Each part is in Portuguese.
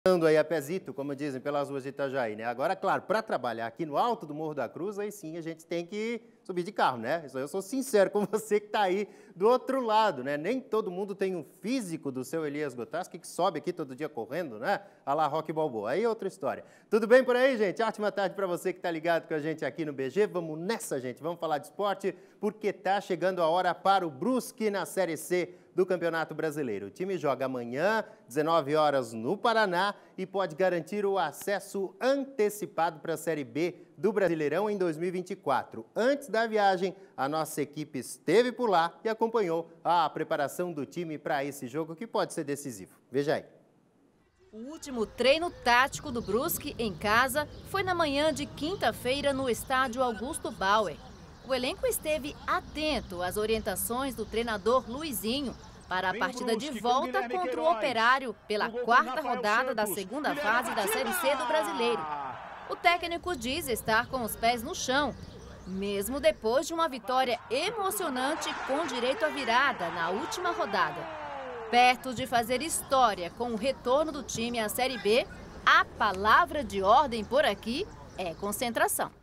Aí a pezito, como dizem, pelas ruas de Itajaí, né? Agora, claro, para trabalhar aqui no alto do Morro da Cruz, aí sim a gente tem que subir de carro, né? Eu sou sincero com você que está aí do outro lado, né? Nem todo mundo tem um físico do seu Elias Gotarski que sobe aqui todo dia correndo, né? A la Rock Balboa. Aí é outra história. Tudo bem por aí, gente? Ótima tarde para você que está ligado com a gente aqui no BG. Vamos nessa, gente. Vamos falar de esporte, porque tá chegando a hora para o Brusque na Série C do Campeonato Brasileiro. O time joga amanhã, 19 horas, no Paraná e pode garantir o acesso antecipado para a Série B do Brasileirão em 2024. Antes da viagem, a nossa equipe esteve por lá e acompanhou a preparação do time para esse jogo que pode ser decisivo. Veja aí. O último treino tático do Brusque em casa foi na manhã de quinta-feira no estádio Augusto Bauer. O elenco esteve atento às orientações do treinador Luizinho para a partida de volta contra o Operário pela quarta rodada da segunda fase da Série C do Brasileiro. O técnico diz estar com os pés no chão, mesmo depois de uma vitória emocionante com direito à virada na última rodada. Perto de fazer história com o retorno do time à Série B, a palavra de ordem por aqui é concentração.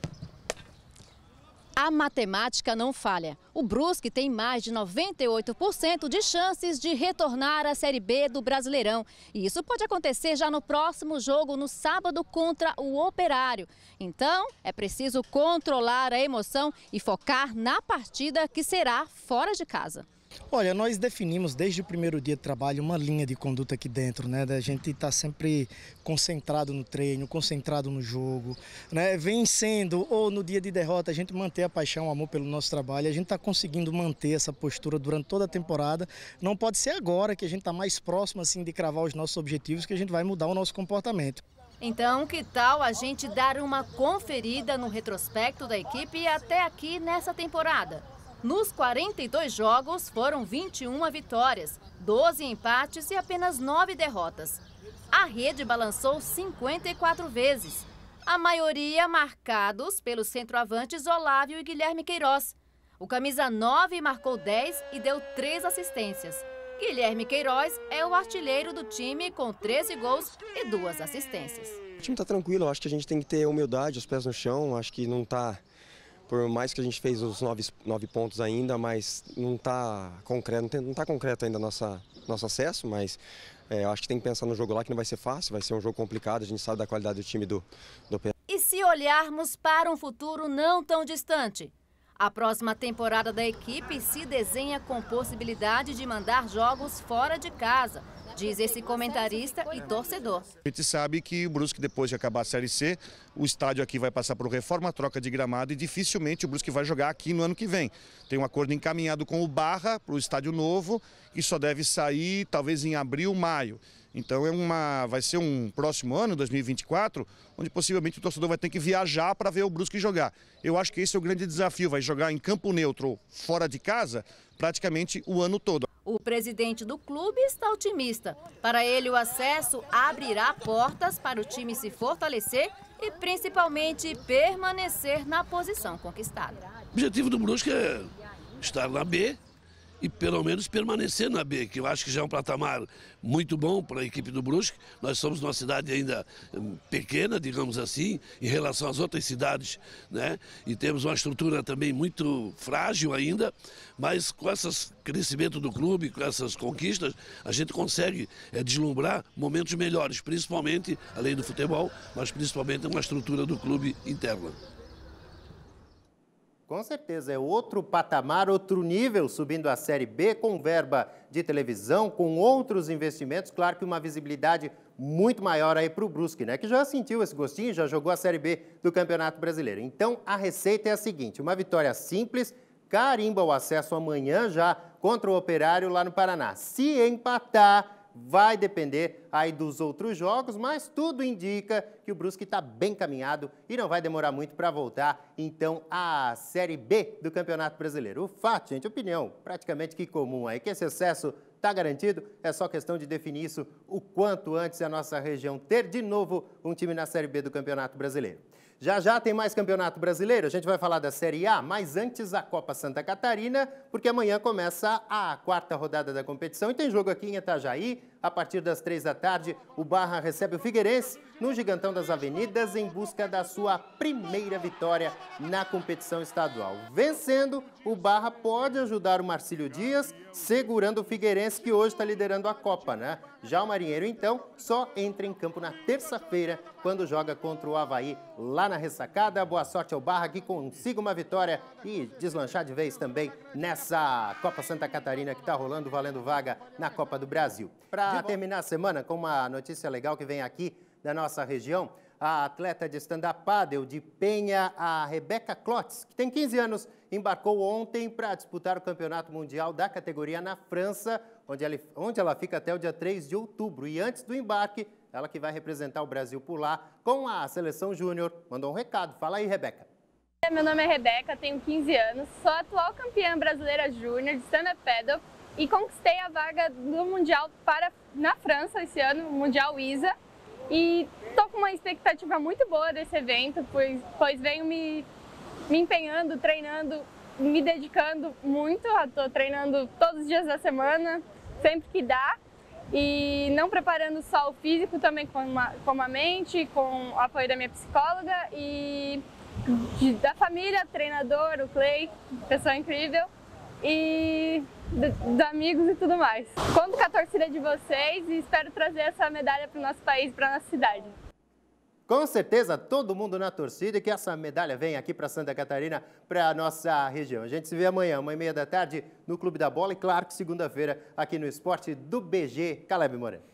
A matemática não falha. O Brusque tem mais de 98% de chances de retornar à Série B do Brasileirão. E isso pode acontecer já no próximo jogo, no sábado, contra o Operário. Então, é preciso controlar a emoção e focar na partida que será fora de casa. Olha, nós definimos desde o primeiro dia de trabalho uma linha de conduta aqui dentro, né? Da gente estar sempre concentrado no treino, concentrado no jogo, né? Vencendo ou no dia de derrota a gente manter a paixão, o amor pelo nosso trabalho. A gente está conseguindo manter essa postura durante toda a temporada. Não pode ser agora que a gente está mais próximo assim de cravar os nossos objetivos que a gente vai mudar o nosso comportamento. Então, que tal a gente dar uma conferida no retrospecto da equipe até aqui nessa temporada? Nos 42 jogos, foram 21 vitórias, 12 empates e apenas 9 derrotas. A rede balançou 54 vezes, a maioria marcados pelos centroavantes Olávio e Guilherme Queiroz. O camisa 9 marcou 10 e deu 3 assistências. Guilherme Queiroz é o artilheiro do time com 13 gols e 2 assistências. O time está tranquilo, acho que a gente tem que ter humildade, os pés no chão, acho que não está... Por mais que a gente fez os 9 pontos ainda, mas não está concreto, não tá concreto ainda nosso acesso, mas acho que tem que pensar no jogo lá que não vai ser fácil, vai ser um jogo complicado, a gente sabe da qualidade do time do Operário. E se olharmos para um futuro não tão distante? A próxima temporada da equipe se desenha com possibilidade de mandar jogos fora de casa, diz esse comentarista e torcedor. A gente sabe que o Brusque, depois de acabar a Série C, o estádio aqui vai passar por reforma, troca de gramado e dificilmente o Brusque vai jogar aqui no ano que vem. Tem um acordo encaminhado com o Barra para o estádio novo e só deve sair talvez em abril, maio. Então vai ser um próximo ano, 2024, onde possivelmente o torcedor vai ter que viajar para ver o Brusque jogar. Eu acho que esse é o grande desafio, vai jogar em campo neutro, fora de casa, praticamente o ano todo. O presidente do clube está otimista. Para ele, o acesso abrirá portas para o time se fortalecer e principalmente permanecer na posição conquistada. O objetivo do Brusque é estar na B e pelo menos permanecer na B, que eu acho que já é um patamar muito bom para a equipe do Brusque. Nós somos uma cidade ainda pequena, digamos assim, em relação às outras cidades, né? E temos uma estrutura também muito frágil ainda, mas com esse crescimento do clube, com essas conquistas, a gente consegue deslumbrar momentos melhores, principalmente, além do futebol, mas principalmente uma estrutura do clube interna. Com certeza, é outro patamar, outro nível, subindo a Série B, com verba de televisão, com outros investimentos, claro que uma visibilidade muito maior aí para o Brusque, né? Que já sentiu esse gostinho, já jogou a Série B do Campeonato Brasileiro. Então, a receita é a seguinte, uma vitória simples, carimba o acesso amanhã já contra o Operário lá no Paraná. Se empatar, vai depender aí dos outros jogos, mas tudo indica que o Brusque está bem caminhado e não vai demorar muito para voltar, então, à Série B do Campeonato Brasileiro. O fato, gente, opinião praticamente que comum aí, que esse acesso está garantido, é só questão de definir isso o quanto antes a nossa região ter de novo um time na Série B do Campeonato Brasileiro. Já já tem mais Campeonato Brasileiro, a gente vai falar da Série A, mas antes a Copa Santa Catarina, porque amanhã começa a quarta rodada da competição e tem jogo aqui em Itajaí, A partir das 3 da tarde, o Barra recebe o Figueirense no Gigantão das Avenidas em busca da sua primeira vitória na competição estadual. Vencendo, o Barra pode ajudar o Marcílio Dias, segurando o Figueirense, que hoje está liderando a Copa, né? Já o Marinheiro, então, só entra em campo na terça-feira, quando joga contra o Avaí lá na Ressacada. Boa sorte ao Barra, que consiga uma vitória e deslanchar de vez também nessa Copa Santa Catarina que está rolando, valendo vaga na Copa do Brasil. Para terminar a semana com uma notícia legal que vem aqui da nossa região, a atleta de stand-up paddle de Penha, a Rebeca Klotz, que tem 15 anos, embarcou ontem para disputar o Campeonato Mundial da categoria na França, onde ela fica até o dia 3 de outubro. E antes do embarque, ela que vai representar o Brasil por lá com a seleção júnior, mandou um recado. Fala aí, Rebeca. Meu nome é Rebeca, tenho 15 anos, sou atual campeã brasileira júnior de stand-up paddle e conquistei a vaga do Mundial na França esse ano, o Mundial ISA. E estou com uma expectativa muito boa desse evento, pois venho me empenhando, treinando, me dedicando muito. Estou treinando todos os dias da semana, sempre que dá. E não preparando só o físico, também com a mente, com o apoio da minha psicóloga e da família, treinador, o Clay, pessoa incrível, e dos amigos e tudo mais. Conto com a torcida de vocês e espero trazer essa medalha para o nosso país, para a nossa cidade. Com certeza, todo mundo na torcida e que essa medalha venha aqui para Santa Catarina, para a nossa região. A gente se vê amanhã, 1h30 da tarde, no Clube da Bola e, claro, que segunda-feira aqui no Esporte do BG Caleb Moreno.